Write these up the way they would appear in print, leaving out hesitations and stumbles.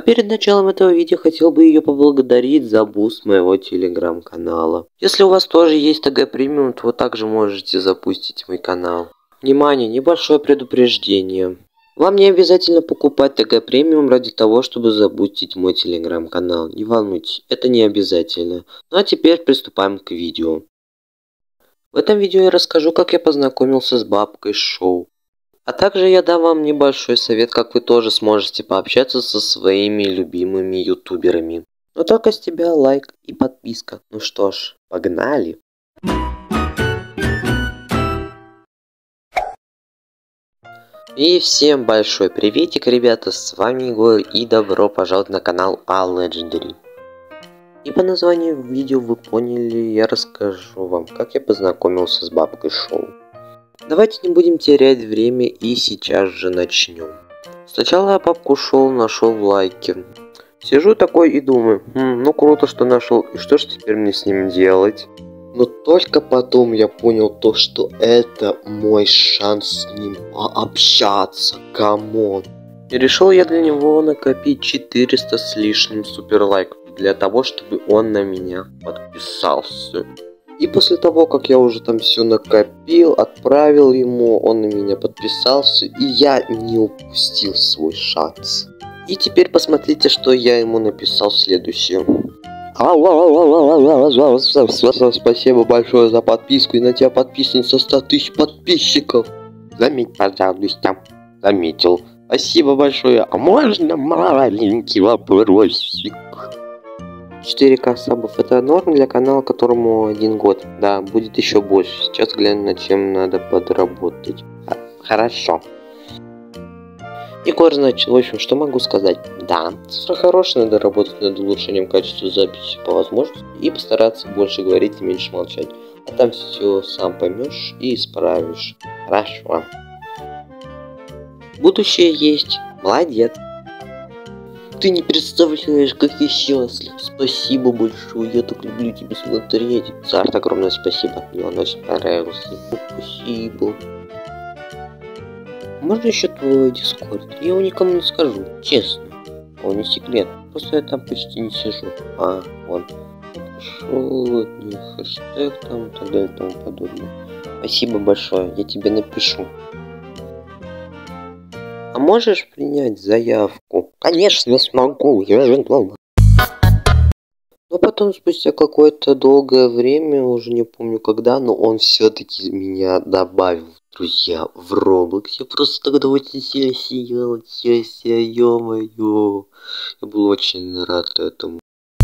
перед началом этого видео хотел бы ее поблагодарить за буст моего телеграм-канала. Если у вас тоже есть ТГ премиум, то вы также можете запустить мой канал. Внимание, небольшое предупреждение. Вам не обязательно покупать ТГ премиум ради того, чтобы забустить мой телеграм-канал. Не волнуйтесь, это не обязательно. Ну а теперь приступаем к видео. В этом видео я расскажу, как я познакомился с бабкой Шоу. А также я дам вам небольшой совет, как вы тоже сможете пообщаться со своими любимыми ютуберами. Но только с тебя лайк и подписка. Ну что ж, погнали! И всем большой приветик, ребята, с вами Егор и добро пожаловать на канал Legendary. И по названию видео вы поняли, я расскажу вам, как я познакомился с бабкой Шоу. Давайте не будем терять время и сейчас же начнем. Сначала я бабку Шоу нашел в лайке. Сижу такой и думаю, ну круто, что нашел, и что же теперь мне с ним делать? Но только потом я понял то, что это мой шанс с ним пообщаться, камон. И решил я для него накопить 400 с лишним суперлайков, для того, чтобы он на меня подписался. И после того, как я уже там все накопил, отправил ему, он на меня подписался, и я не упустил свой шанс. И теперь посмотрите, что я ему написал следующее. Спасибо большое за подписку, и на тебя подписан со 100 тысяч подписчиков. Заметь, пожалуйста. Заметил. Спасибо большое. А можно маленький вопросик? 4К сабов это норм для канала, которому 1 год. Да, будет еще больше. Сейчас гляну, над чем надо подработать. Хорошо. Егор, значит, в общем, что могу сказать? Да, цифра хорошая, надо работать над улучшением качества записи по возможности и постараться больше говорить и меньше молчать. А там все сам поймешь и исправишь. Хорошо. Будущее есть. Молодец. Ты не представляешь, как я счастлив. Спасибо большое, я так люблю тебя смотреть. Сарт, огромное спасибо. Мне он очень понравился. Спасибо. Можно еще твой дискорд? Я его никому не скажу, честно. Он не секрет. Просто я там почти не сижу. Вон. Пошел, хэштег там, так далее и тому подобное. Спасибо большое, я тебе напишу. А можешь принять заявку? Конечно, смогу. Но потом, спустя какое-то долгое время, уже не помню когда, но он все-таки меня добавил в друзья в Roblox. Я просто тогда очень сильно сиял, ё-моё. Я был очень рад этому.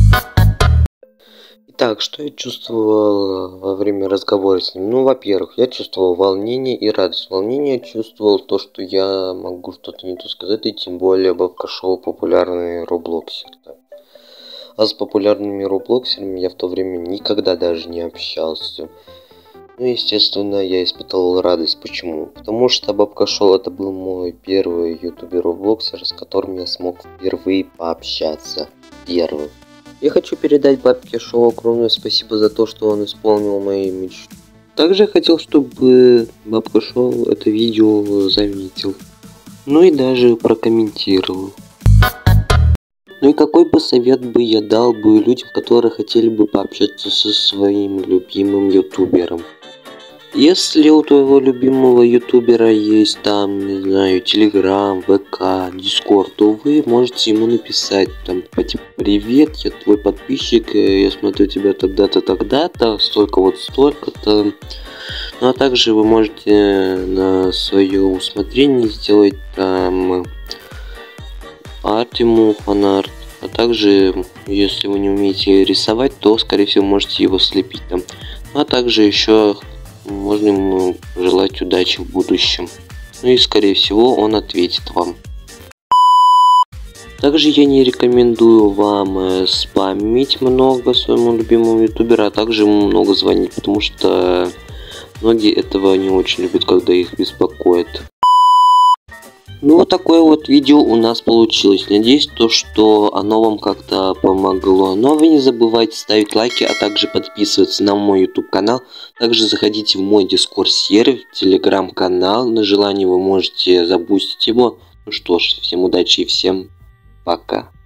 Итак, что я чувствовал во время разговора с ним? Ну, во-первых, я чувствовал волнение и радость. Волнение чувствовал то, что я могу что-то не то сказать, и тем более бабка Шоу популярный роблоксер. Да. А с популярными роблоксерами я в то время никогда даже не общался. Ну, естественно, я испытывал радость. Почему? Потому что бабка Шоу это был мой первый ютубер-роблоксер, с которым я смог впервые пообщаться. Первый. Я хочу передать бабке Шоу огромное спасибо за то, что он исполнил мои мечты. Также я хотел, чтобы бабка Шоу это видео заметил. Ну и даже прокомментировал. Ну и какой бы совет бы я дал бы людям, которые хотели бы пообщаться со своим любимым ютубером? Если у твоего любимого ютубера есть там, не знаю, Телеграм, ВК, Дискорд, то вы можете ему написать там, типа, привет, я твой подписчик, я смотрю тебя тогда-то, тогда-то, столько вот столько-то. Ну а также вы можете на свое усмотрение сделать там ему фанарт. А также, если вы не умеете рисовать, то, скорее всего, можете его слепить там. А также еще можно ему желать удачи в будущем. Ну и, скорее всего, он ответит вам. Также я не рекомендую вам спамить много своему любимому ютуберу, а также ему много звонить, потому что многие этого не очень любят, когда их беспокоят. Ну вот такое вот видео у нас получилось. Надеюсь, что оно вам как-то помогло. Но вы не забывайте ставить лайки, а также подписываться на мой YouTube канал. Также заходите в мой Discord сервер, Telegram канал. На желание вы можете забустить его. Ну что ж, всем удачи и всем пока.